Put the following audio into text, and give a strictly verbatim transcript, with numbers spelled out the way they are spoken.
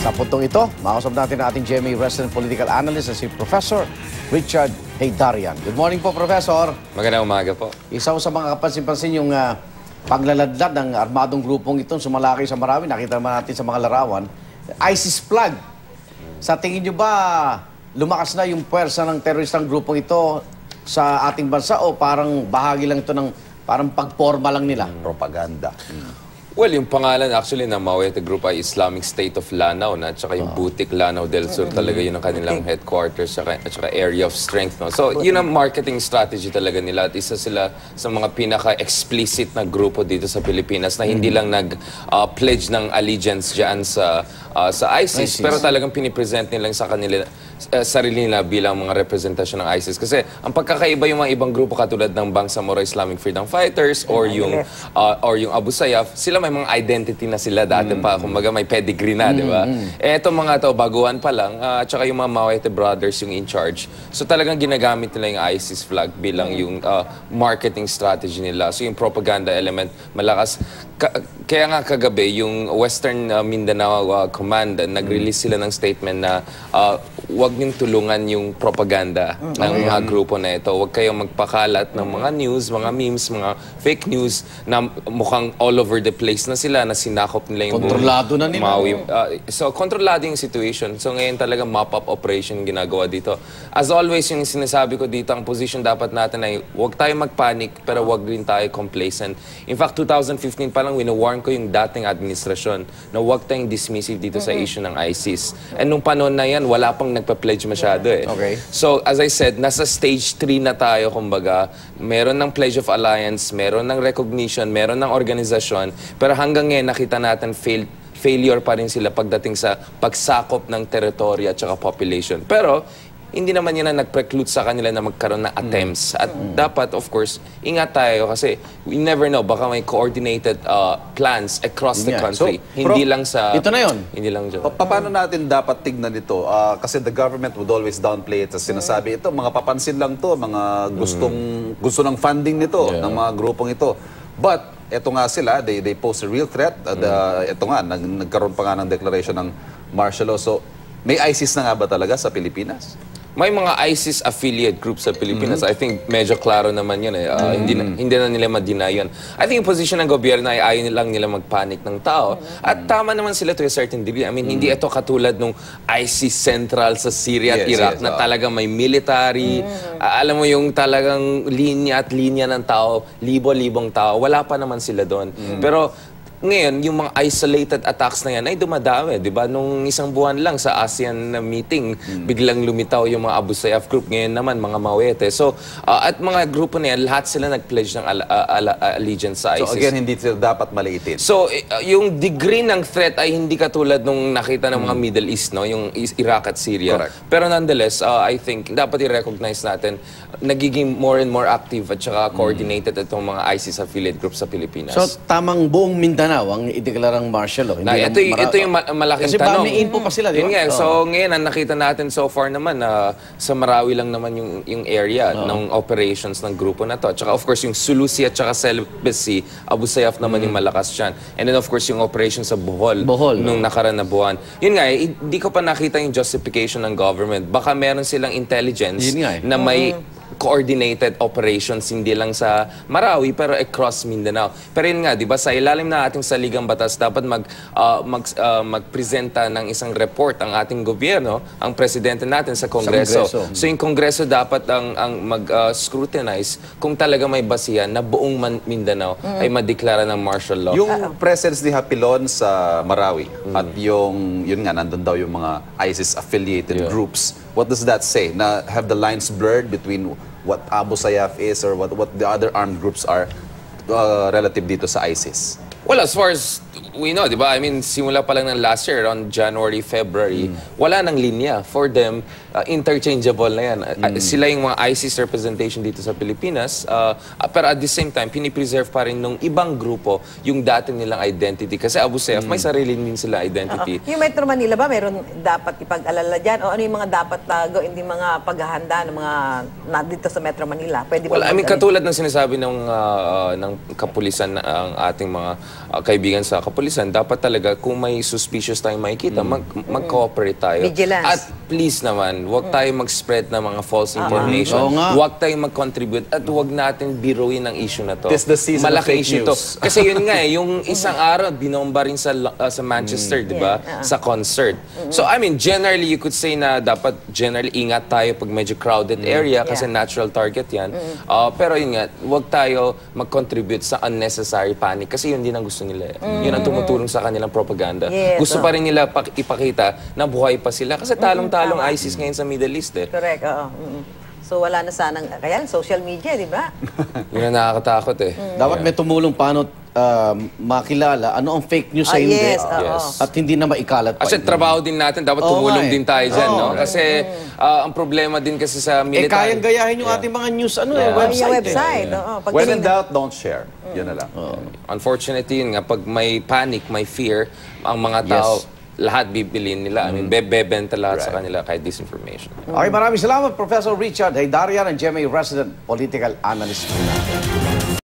Sa puntong ito, makausap natin ang ating G M A Resident Political Analyst na si Professor Richard Heydarian. Good morning po, Professor. Magandang umaga po. Isa sa mga kapansin-pansin yung uh, paglaladlad ng armadong grupong itong sumalaki sa Marawi. Nakita naman natin sa mga larawan. ISIS flag. Sa tingin nyo ba, lumakas na yung puwersa ng teroristang grupong ito sa ating bansa o parang bahagi lang ito ng parang pagporma lang nila? Propaganda. Hmm. Well, yung pangalan actually ng Mawete Group ay Islamic State of Lanao na at saka yung Butik Lanao del Sur talaga yun ang kanilang headquarters at saka area of strength. No? So, yun ang marketing strategy talaga nila at isa sila sa mga pinaka-explicit na grupo dito sa Pilipinas na hindi lang nag-pledge uh, ng allegiance dyan sa, uh, sa ISIS, ISIS, pero talagang pinipresent nila sa kanila uh, sarili nila bilang mga representasyon ng ISIS. Kasi ang pagkakaiba yung mga ibang grupo katulad ng Bangsamoro Islamic Freedom Fighters or yung, uh, or yung Abu Sayyaf, sila may mga identity na sila dati pa, kumbaga may pedigree na, di ba? Eh, itong mga to, baguhan pa lang, uh, at saka yung mga Mawete Brothers yung in charge. So talagang ginagamit nila yung ISIS flag bilang yung uh, marketing strategy nila. So yung propaganda element, malakas. Ka kaya nga kagabi, yung Western uh, Mindanao uh, Command, uh, nag-release sila ng statement na uh, huwag niyong tulungan yung propaganda mm, ng mga okay. grupo na ito. Huwag kayong magpakalat ng mga news, mga memes, mga fake news na mukhang all over the place na sila, na sinakop nila yung kontrolado na nila. Maui. Uh, so, kontrolado yung situation. So, ngayon talaga mop-up operation ginagawa dito. As always, yung sinasabi ko dito, ang position dapat natin ay huwag tayo magpanic, pero huwag rin tayo complacent. In fact, two thousand fifteen pa lang, winawarn ko yung dating administrasyon na huwag tayong dismissive dito sa issue ng ISIS. And nung panahon na yan, wala pang nagpa-pledge masyado eh. Okay. So, as I said, nasa stage three na tayo, kumbaga. Meron ng Pledge of Alliance, meron ng recognition, meron ng organisasyon, pero hanggang ngayon, nakita natin failed failure pa rin sila pagdating sa pagsakop ng teritoryo at saka population. Pero, hindi naman yan na nag-preclude sa kanila na magkaroon ng attempts. At mm. dapat, of course, ingat tayo kasi we never know, baka may coordinated uh, plans across the yeah. country. So, hindi lang sa... Ito na yun. Hindi lang dyan. Pa paano natin dapat tignan ito? Uh, kasi the government would always downplay it. As sinasabi, ito, mga papansin lang to, mga gustong, mm. gusto ng funding nito, yeah. ng mga grupong ito. But, ito nga sila, they, they pose a real threat. Uh, the, mm. Ito nga, nag, nagkaroon pa nga ng declaration ng martial law. So, may ISIS na nga ba talaga sa Pilipinas? May mga ISIS affiliate groups sa Pilipinas. Mm-hmm. I think medyo klaro naman yun eh. Uh, mm-hmm. hindi, na, hindi na nila ma-deny yun. I think yung position ng gobyerno ay ayaw lang nila magpanik ng tao. Mm-hmm. At tama naman sila to a certain degree. I mean, mm-hmm. hindi ito katulad nung ISIS Central sa Syria at yes, Iraq yes, na oh. talagang may military. Mm-hmm. Uh, alam mo yung talagang linya at linya ng tao, libo-libong tao. Wala pa naman sila doon. Mm-hmm. Pero ngayon, yung mga isolated attacks na yan ay dumadami, di ba? Nung isang buwan lang sa ASEAN na meeting, mm. biglang lumitaw yung mga Abu Sayyaf group. Ngayon naman, mga Mawete. So, uh, at mga grupo na yan, lahat sila nag-pledge ng al al al allegiance sa ISIS. So again, hindi sila dapat maliitin. So, uh, yung degree ng threat ay hindi katulad nung nakita ng mga mm. Middle East, no? Yung Iraq at Syria. Correct. Pero nonetheless, uh, I think dapat i-recognize natin, nagiging more and more active at saka coordinated mm. itong mga ISIS affiliate groups sa Pilipinas. So, tamang buong Mindanao ang ideklarang martial law. Na, ito, ito yung ma malaking kasi tanong. Kasi may info pa sila, di ba? Yun nga, oh. So ngayon, ang nakita natin so far naman, uh, sa Marawi lang naman yung, yung area oh. ng operations ng grupo na to. At saka of course, yung Sulusi at saka Celebesi, Abu Sayyaf naman mm. yung malakas dyan. And then of course, yung operations sa Bohol, Bohol nung oh. nakaraan na buwan. Yun nga, eh, hindi ko pa nakita yung justification ng government. Baka meron silang intelligence nga, eh. na may mm. coordinated operations, hindi lang sa Marawi, pero across Mindanao. Pero yun nga, di ba, sa ilalim na ating saligang batas, dapat mag, uh, mag, uh, magpresenta ng isang report ang ating gobyerno, ang presidente natin sa Kongreso. Sa Kongreso. So yung Kongreso dapat ang, ang mag-scrutinize uh, kung talaga may basihan na buong Man Mindanao mm. ay madeklara ng martial law. Yung presence ni Hapilon sa Marawi mm. at yung, yun nga, nandun daw yung mga ISIS-affiliated yeah. groups. What does that say? Na have the lines blurred between what Abu Sayyaf is or what, what the other armed groups are uh, relative dito sa ISIS? Well, as far as we know, di ba? I mean, simula pa lang ng last year, around January, February, mm. wala nang linya. For them, uh, interchangeable na yan. Mm. Uh, sila yung mga ISIS representation dito sa Pilipinas. Uh, uh, pero at the same time, pinipreserve pa rin nung ibang grupo yung dati nilang identity. Kasi Abu Sayyaf, mm. may sarili din sila identity. Uh -oh. Yung Metro Manila ba, meron dapat ipag-alala dyan? O ano yung mga dapat uh, gawin, yung mga paghahanda ng mga na, dito sa Metro Manila? Pwede well, I mean, katulad ng sinasabi ng, uh, ng kapulisan, uh, ang ating mga uh, kaibigan sa kapulisan, dapat talaga kung may suspicious tayong makikita, mag, mag-cooperate tayo. Vigilance. At please naman, huwag tayo mag-spread ng mga false information. Oo nga. Huwag tayong mag-contribute at huwag natin biruin ang issue na to. Tis the season of Malaking fake issue news. to. Kasi yun nga eh, yung isang araw, binomba rin sa, uh, sa Manchester, di ba? Sa concert. So, I mean, generally, you could say na dapat generally ingat tayo pag medyo crowded area kasi Yeah. natural target yan. Uh, pero yun nga, huwag tayo mag-contribute sa unnecessary panic kasi yun din ang gusto nila. Eh. Yun ang tumutulong sa kanilang propaganda. Yes, Gusto pa rin nila pak- ipakita na buhay pa sila kasi talong-talong ISIS ngayon sa Middle East eh. Correct, oo. Mm-mm. So wala na sanang, kaya social media, di ba? Yun ang nakakatakot eh. Dapat may tumulong paano uh, makilala ano ang fake news sa Ah, hindi. yes, oo. Yes. At hindi na maikalat pa. Kasi yun. trabaho din natin, dapat Oo tumulong nga eh. din tayo dyan, Oo. no? Kasi ah, ang problema din kasi sa Eh, military. kayang gayahin yung ating mga news, ano eh, Yeah. website. Yung eh. website, oo. Pag When in tinignan- doubt, don't share. Yun na lang. Unfortunately, yun nga, pag may panic, may fear, ang mga tao, Yes. lahat bibilin nila. I mean, be bebenta lahat sa Right. kanila kahit disinformation. Okay, maraming salamat, Professor Richard Haydarian, and G M A resident political analyst.